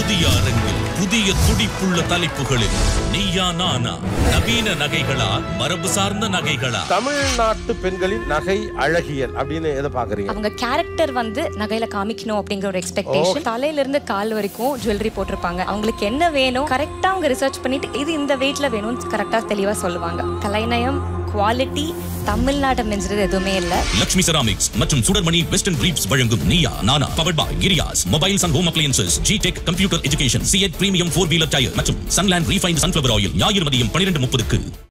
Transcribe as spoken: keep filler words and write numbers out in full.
புதிய அரங்கில் புதிய துடிப்புள்ள தலைப்புகளில் நீயா நானா, நவீன நகைகளா மரபு சார்ந்த நகைகளா? தமிழ்நாட்டு பெண்களின் நகை அழகியல் அப்படின்னு எதை பாக்குறீங்க? அவங்க கேரக்டர் வந்து நகையில காமிக்கணும் அப்படிங்கிற ஒரு எக்ஸ்பெக்டேஷன். தலையில இருந்து கால் வரைக்கும் ஜுவல்லரி போட்டிருப்பாங்க. அவங்களுக்கு என்ன வேணும் கரெக்டா அவங்க ரிசர்ச் பண்ணிட்டு இது இந்த வெயிட்ல வேணும்னு கரெக்டா தெளிவா சொல்லுவாங்க. கலைநயம், குவாலிட்டி தமிழ்நாடு மிஞ்சுறது எதுவுமே இல்ல. லக்ஷ்மி செராமிக்ஸ் மற்றும் சுடர்மணி வெஸ்டர்ன் பிரீப்ஸ் வழங்கும் நீயா நானா பவர்ட் பை கிரியாஸ் mobiles and home appliances, G Tec computer education, CEAT premium four wheeler tyre மற்றும் சன்லேண்ட் ரீஃபைண்ட் சன்ஃப்ளவர் ஆயில் ஞாயிறு மதியம் பன்னிரண்டு முப்பதுக்கு.